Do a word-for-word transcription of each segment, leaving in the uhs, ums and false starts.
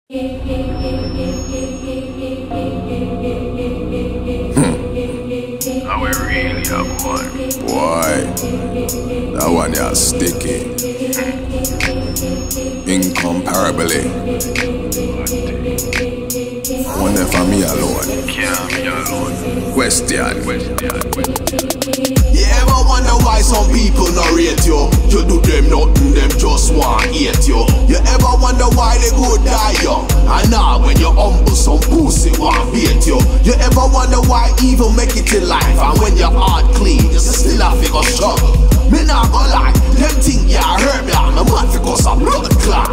Hmm. Now we really have one. Why? That one is sticky. Incomparably. One for me alone. Yeah, me alone. Question. Question. Question. You ever wonder why some people not rate you? You do them nothing, them just want hate you. You ever wonder why they go die young? And now when you're humble, some pussy want beat you. You ever wonder why evil make it in life? And when your heart clean, you still have to go struggle. Me not go lie, them think you hurt me, I'm a man because I'm blood clot.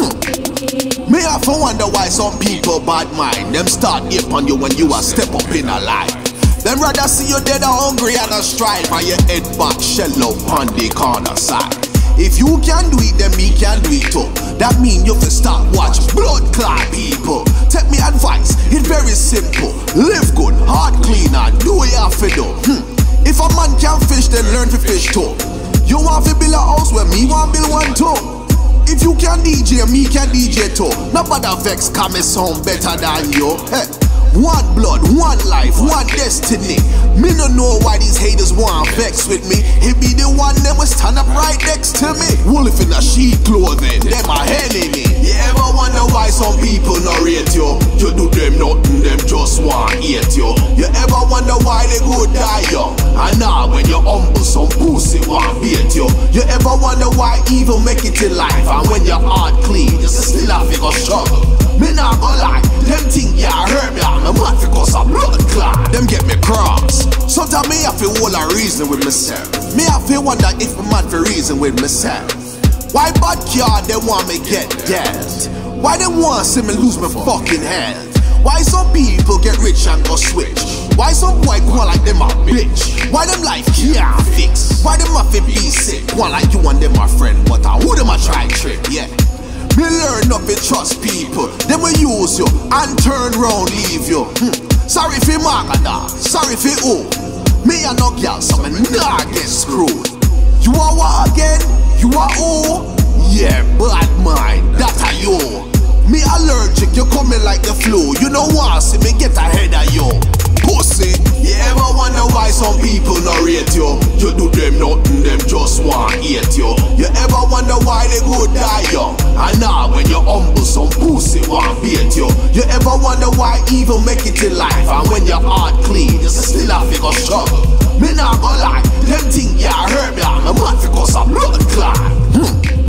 Me have to wonder why some people bad mind. Them start hip on you when you are step up in a life. Them rather see you dead or hungry and a strive, and your head back shell out on the corner side. If you can do it, then me can do it too. That mean you fi start watch blood clot people. Take me advice, it's very simple. Live good, heart clean, and do what you have to do. Hmm. If a man can fish, then learn to fish too. You want to build a house where me want build one too. If you can D J, me can D J too. Nobody vex, come me sound better than you. Hey. One blood, one life, one destiny. Me no know why these haters want vex with me. He be the one that will stand up right next to me. Wolf in a sheep clothing, them a enemy. You ever wonder why some people not rate you? You do them nothing, them just want hate you. You ever wonder why they go die young? And now when you're humble, some pussy want beat you. You ever wonder why evil make it in life? And when your heart clean, you still have to go struggle. Me not go lie, them think you hurt me, I'm a man because I'm blood clot. Them get me cross. Sometimes me have to hold a reason with myself. Me have to wonder if a man for reason with myself. Why bad card they want me get dead? Why they want see me lose my fucking health? Why some people get rich and go switch? Why some boy go like them a bitch? Why them life can't fix? Why them have to be sick? One like you and them my friend, but I who them a try trip, yeah. Me learn up to trust people. Them will use you and turn round leave you. Hmm. Sorry for Magada, sorry for who. Me a no girl, so me nah get screwed. You are what again? You are who? Yeah, bad mind, that are you. Me allergic, you coming like the flu. You don't want to see me get ahead of you. Pussy. You ever wonder why some people not rate you? You do them nothing, them just want hate you. You ever wonder why they go die young? And now when you're humble, some pussy want beat you. You ever wonder why evil make it in life? And when your heart clean, you still have to go struggle. Me not go lie, them think you hurt me, I'm a man because I'm blood clot. Hmm.